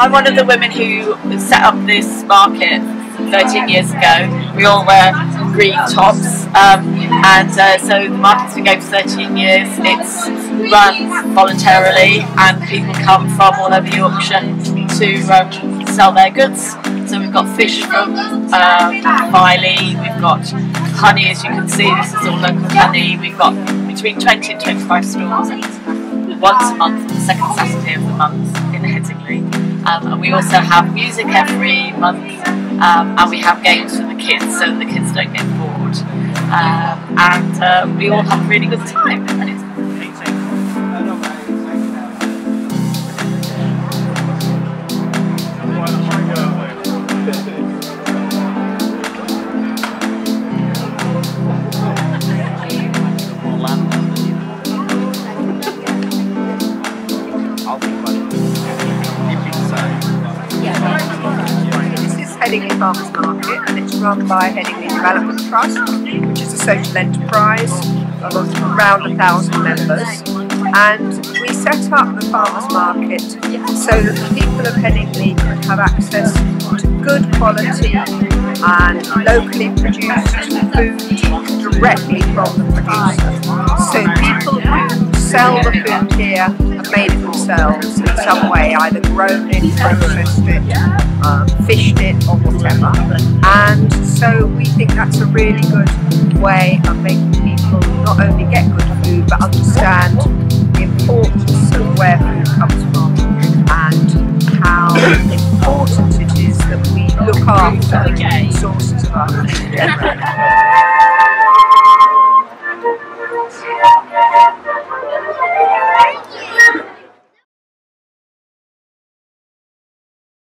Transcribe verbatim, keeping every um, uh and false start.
I'm one of the women who set up this market thirteen years ago. We all wear green tops, um, and uh, so the market's been going for thirteen years. It's run voluntarily, and people come from all over Yorkshire to um, sell their goods. So we've got fish from um, Filey, we've got honey, as you can see, this is all local honey. We've got between twenty and twenty-five stores once a month, the second Saturday of the month in Headingley. Um, and we also have music every month, um, and we have games for the kids so the kids don't get bored. Um, and uh, we all have a really good time. And it's Headingley Farmers Market, and it's run by Headingley Development Trust, which is a social enterprise of around a thousand members. And we set up the Farmers Market so that the people of Headingley can have access to good quality and locally produced food directly from the producer. So people who sell the food here have made it themselves in some way, either grown it, processed it, um, fished it or whatever. And so we think that's a really good way of making people not only get good food but understand the importance of where food comes from and how important it is that we look after the sources of our food.